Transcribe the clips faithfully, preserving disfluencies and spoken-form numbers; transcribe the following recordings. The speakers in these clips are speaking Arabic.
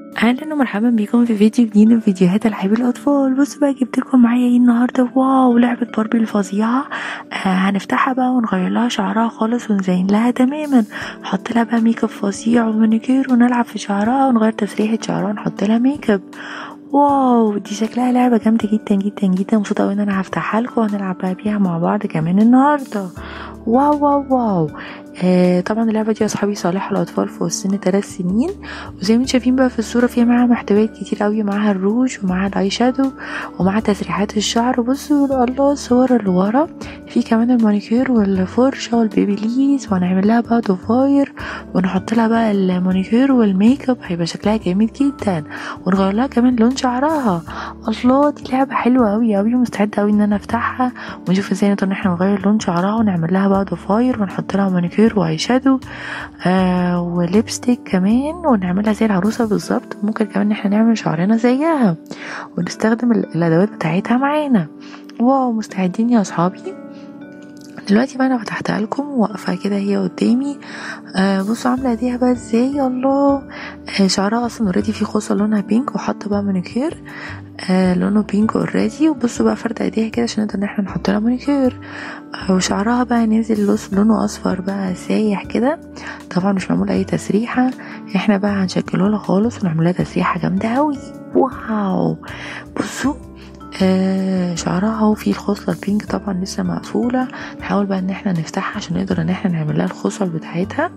اهلا ومرحبا بكم في فيديو جديد من فيديوهات العاب الاطفال. بصوا بقى جبت لكم معايا ايه النهارده. واو، لعبه باربي الفظيعه. آه هنفتحها بقى ونغير لها شعرها خالص ونزين لها تماما، نحط لها بقى ميك اب فظيع ومانيكير ونلعب في شعرها ونغير تسريحه شعرها ونحط لها ميك اب. واو، دي شكلها لعبه جامده جدا جدا جدا. مبسوطه قوي ان انا هفتحها لكم وهنلعب بقى بيها مع بعض كمان النهارده. واو واو واو. آه طبعا اللعبه دي يا اصحابي صالحه للاطفال فوق السن ثلاث سنين، وزي ما انتم شايفين بقى في الصوره فيها معاها محتويات كتير قوي، معاها الروج ومعاها الاي شادو ومعاها تسريحات الشعر. بصوا الله الصور اللي ورا، في كمان المانيكير والفرشه والبيبيليز، وهنعمل لها بقى ضفاير ونحط لها بقى المانيكير والميك اب، هيبقى شكلها جامد جدا، ونغير لها كمان لون شعرها. الله، دي لعبه حلوه قوي قوي، ومستعده قوي ان انا افتحها ونشوف ازاي نقدر ان احنا نغير لون شعرها ونعمل لها بقى ضفاير ونحط لها مانيكير واي شادو آه وليبستيك كمان، ونعملها زي العروسه بالظبط. ممكن كمان ان احنا نعمل شعرنا زيها ونستخدم الادوات بتاعتها معانا. واو، مستعدين يا اصحابي؟ دلوقتي بقى انا فتحتها لكم واقفه كده هي قدامي. آه بصوا عامله ايديها بقى ازاي. الله، آه شعرها اصلا اوريدي فيه خوصه لونها بينك، وحاطه بقى مانيكير آه لونه بينك اوريدي. وبصوا بقى فرده ايديها كده عشان نقدر ان احنا نحط لها مانيكير. آه وشعرها بقى نازل لونه اصفر بقى سايح كده، طبعا مش معمول اي تسريحه، احنا بقى هنشكله لها خالص ونعمل لها تسريحه جامده قوي. واو، بصوا آه شعرها اهو فيه الخصلة البينك طبعا لسه مقفولة. نحاول بقى ان احنا نفتحها عشان نقدر ان احنا نعمل لها الخصل بتاعتها.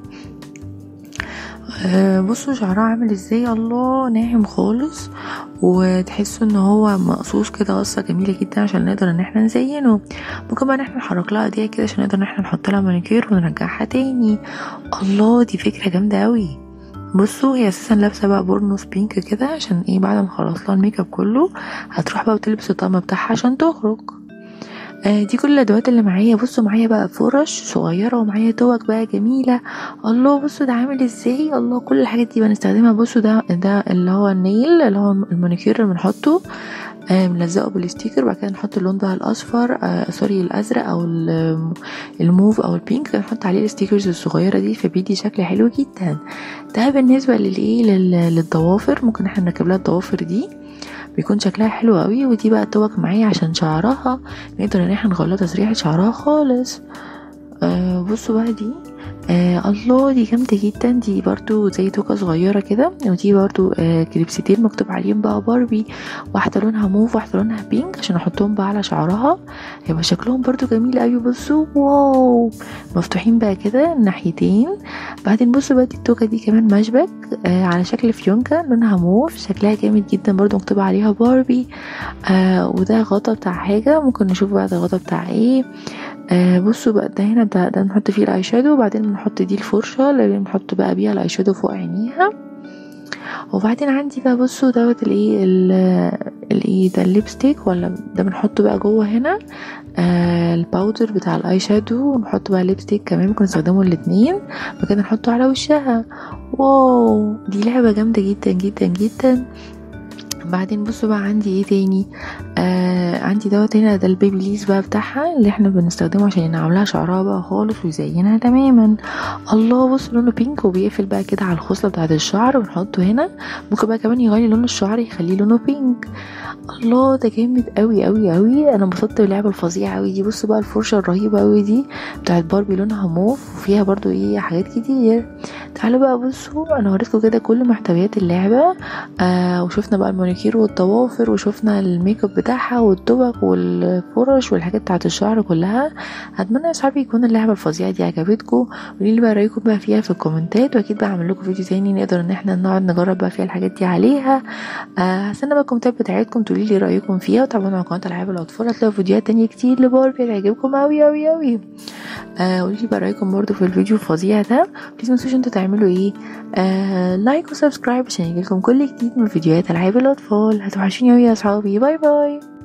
آه بصوا شعرها عامل ازاي. الله، ناعم خالص، وتحسوا ان هو مقصوص كده قصة جميلة جدا عشان نقدر ان احنا نزينه. ممكن بقى ان احنا نحرك لها ايديها كده عشان نقدر ان احنا نحط لها مانيكير ونرجعها تاني. الله، دي فكرة جامدة قوي. بصوا هي اساسا لابسه بقى بورنوس بينك كده عشان ايه، بعد ما خلص لها الميك اب كله هتروح بقى وتلبس الطقم بتاعها عشان تخرج. آه دي كل الادوات اللي معايا. بصوا معايا بقى فرش صغيره ومعايا توك بقى جميله. الله، بصوا ده عامل ازاي. الله، كل الحاجات دي بنستخدمها. بصوا ده ده اللي هو النيل اللي هو المانيكير اللي بنحطه آه بنلزقه بالستيكر، وبعد كده نحط اللون بقى الاصفر آه سوري الازرق او الموف او البينك، نحط عليه الستيكرز الصغيره دي فبيدي شكل حلو جدا. ده بالنسبه للايه للضوافر، ممكن احنا نركب لها الضوافر دي بيكون شكلها حلو قوي. ودي بقى توك معايا عشان شعرها نقدر ان احنا نغير تسريحه شعرها خالص. آه بصوا بقى دي آه الله، دي جامده جدا. دي برضو زي توكه صغيره كده، ودي برضو آه كليبستين مكتوب عليهم بقى باربي، واحده لونها موف واحده لونها بينك عشان احطهم بقى على شعرها، هيبقى شكلهم برضو جميل قوي. بصوا واو، مفتوحين بقى كده الناحيتين. بعدين بصوا بقى دي التوكه دي كمان مشبك آه على شكل فيونكه لونها موف، شكلها جامد جدا برضو مكتوب عليها باربي. آه وده غطا بتاع حاجه، ممكن نشوف بقى ده غطا بتاع ايه. آه بصوا بقى ده هنا ده, ده نحط فيه الاي شادو، وبعدين بنحط دي الفرشه اللي بنحط بقى بيها الاي شادو فوق عينيها. وبعدين عندي بقى بصوا دوت الايه الايه ده الليبستيك، ولا ده بنحطه بقى جوه هنا آه الباودر بتاع الاي شادو، ونحط بقى ليبستيك كمان ممكن نستخدمه الاتنين وكده نحطه على وشها. واو، دي لعبه جامده جدا جدا جدا. بعدين بصوا بقى عندي ايه تاني. آه عندي دوت هنا ده البيبيليز بقى بتاعها اللي احنا بنستخدمه عشان نعملها شعرها بقى خالص ويزينها تماما. الله، بصوا لونه بينك وبيقفل بقى كده على الخصله بتاعه الشعر، ونحطه هنا. ممكن بقى كمان يغير لون الشعر يخليه لونه بينك. الله، ده جامد قوي قوي قوي. انا انبسطت باللعبه الفظيعه قوي دي. بصوا بقى الفرشه الرهيبه قوي دي بتاعت باربي لونها موف وفيها برضو ايه حاجات كتير. تعالوا بقى بصوا انا وريتكم كده كل محتويات اللعبه آه وشفنا بقى المانيكير والضوافر، وشفنا الميك اب بتاعها والطبق والفرش والحاجات بتاعت الشعر كلها. اتمنى يا اصحابي يكون اللعبه الفظيعه دي عجبتكم. قولوا لي بقى رايكم بقى فيها في الكومنتات، واكيد بقى هعمل لكم فيديو تاني نقدر ان احنا نقعد نجرب بقى فيها الحاجات دي عليها. آه هستنى بقى الكومنتات بتاعتكم تقولي لي رايكم فيها، وتابعونا على قناه العاب الاطفال هتلاقوا فيديوهات تانية كتير لباربي هتعجبكم قوي قوي قوي. آه قولي لي بقى رايكم برضو في الفيديو الفظيع ده. بليز ما تنسوش انتوا تعملوا ايه آه لايك وسبسكرايب عشان يجيلكم كل جديد من فيديوهات العاب الاطفال. هتوحشوني قوي يا اصحابي، باي باي.